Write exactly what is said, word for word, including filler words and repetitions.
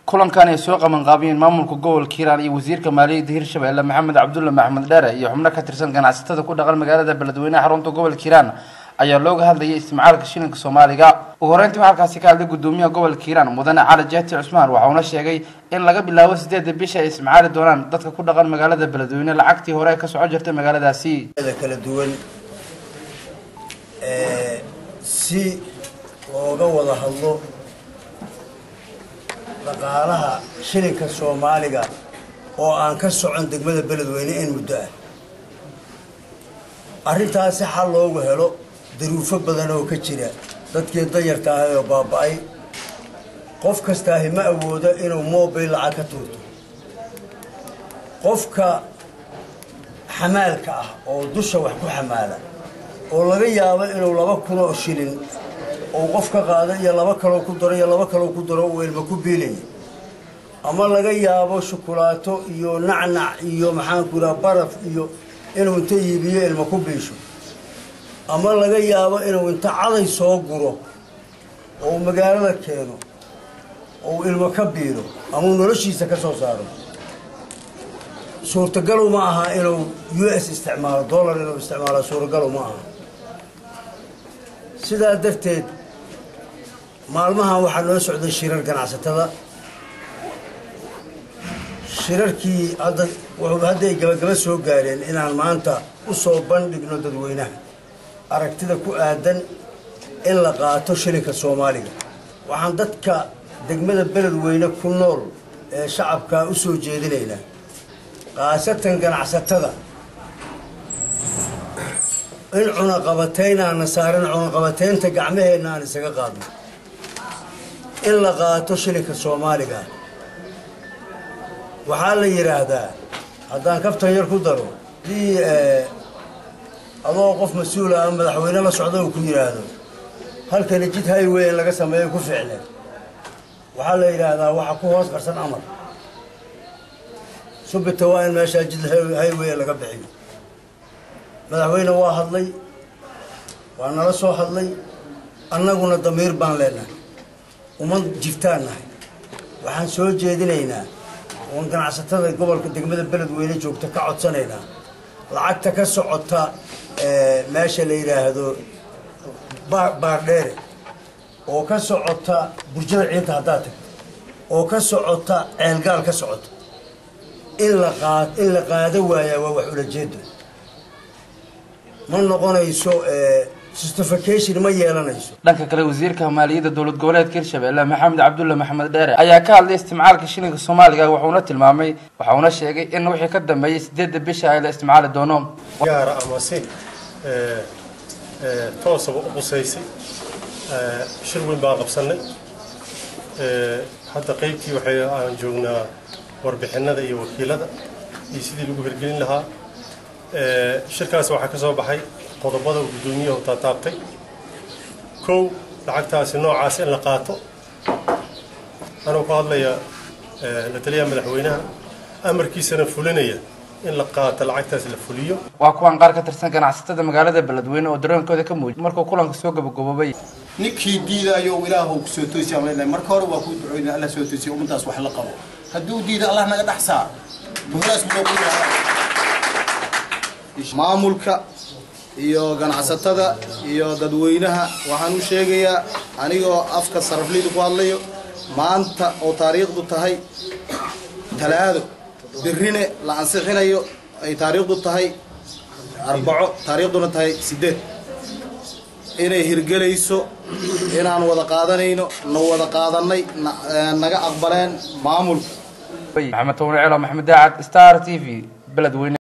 kulankan ay soo qaban qaabiyeen maamulka gobolka Hiiraan iyo wasiirka maaliyadda Hirshabeelle Maxamed Cabdulle Maxamed Dheere iyo xubno ka tirsan ganacsatada ku dhaqan magaalada Beledweyne xarunta gobolka Hiiraan ayaa looga hadlayay isticmaalka shilinka Soomaaliga. ugu horeyntii waxa halkaasi ka hadlay gudoomiyaha gobolka Hiiraan Mudane Cali Jeeti Cusmaan waxa uu sheegay in laga bilaabo sideed bisha ay isticmaali doonaan dadka ku dhaqan magaalada Beledweyne lacagtii hore ka soo jirtay magaaladaasi. kala duwan ee si looga wada hadlo dhaqaalaha shilinka Soomaaliga oo aan ka socon degmada Beledweyne in muddo ah. arrintaas xal loogu helo duruufo badan oo ka jira dadkii danyarta ah oo baaba'ay qof kasta ma awoodo inuu mobile lacag ka tuurto qofka xamaalka ah oo dusha wax ku xamaala oo laga yaabo inuu laba kun oo shilin oo qof ka qaado iyo laba kale ku daro iyo laba kale ku daro oo ilmo ku biilay ama laga yaabo shukulaato iyo nacnac iyo maxaan ku raa baraf iyo inuu inta iibiyo ilmo ku biisho ama laga yaabo inuu inta caday soo guro oo magaalada keeno oo ilmo ka biilo ama noloshiisa ka soo saaro suurtagal ma aha inuu U S isticmaalo dollar inuu isticmaalo suurtagal ma aha sidaa darteed maalmahan waxa loo socday shirar ganacsatada shirarkii hadda wuxuu hadda gabagaba soo gaareen inaan maanta u soo bandhigno dadweynaha aragtida ku aadan in la qaato shilinka Soomaaliga waxaan dadka degmada Beledweyne ku nool ee shacabka u soo jeedinaynaa qaasatan ganacsatada in cuna qabatayna nasaaran cuna qabateynta gacmaheena aan isaga qaadno in la qaato shilinka Soomaaliga waxaa la yiraahdaa haddaan kaftan yar ku daro dii adoo qof mas'uul ah madaxweyne la socdo uu ku yiraahdo halkan jid highway laga sameeyo ku ficnaa waxaa la yiraahdaa waxa ku hoos qarsan amar subita waa in meesha jid highway laga bixiyo madaxweyne waa hadlay waa nala soo hadlay annaguna damiir baan leenahay uma jiftaanahay waxaan soo jeedinaynaa oo ganacsatada gobolka degmada Beledweyne joogta ka codsanayna lacagta ka socota ee meesha la yiraahdo baar dheer oo ka socota burjada ciinta hadaad oo ka socota ceelgaal ka socota in la qaad in la qaado waaya waa wax ula jeedo ma noqonayso ee justification ma yeelanayso. dhanka kale wasiirka maaliyadda dowlad goboleedka Hirshabeelle Maxamed Cabdulle Maxamed Dheere ayaa ka hadlay isticmaalka shilinka Soomaaliga wuxuuna tilmaamay wuxuuna sheegay in wixii ka dambeeyay sideed bisha ay la isticmaali doono gaar ama si ee ee toosaba u qusaysay ee shir weyn baa qabsanay ee hadda qaybtii waxay aan joognaa warbixinada iyo wakiilada iyo sidii lagu hirgelin lahaa ee shirkaas waxa ka soo baxay qodobada gudoomiyaha uu taabtay kow lacagtaasi noocaas in la qaato anoo ku hadlaya la taliyaha madaxweynaha amarkiisana fulinaya in la qaato lacagtaas la fuliyo waa kuwan qaar ka tirsan ganacsatada magaalada Beledweyne oo dareenkooda ka muujiyay markuu kulanka soo gabagabay ninkii diidayo ilaahu ku soo toosiyay leeyahay marka hore waa ku duceynaa Allah soo toosiyay umadaas wax la qabo haduu diido Allah naga dhaxsaa buhraas ma ku yahay maamulka iyo ganacsatada iyo dadweynaha waxaan u sheegayaa anigoo afka sarafliid ku hadlayo maanta oo taariikhdu tahay talaado birrine la ansixinayo ay taariikhdu tahay arbaco taariikhduna tahay sideed inay hirgelayso inaan wada qaadanayno na wada qaadanay naga aqbaleen maamulka Maxamed Tawne Celo Maxamed Daacad Star T V Beledweyne.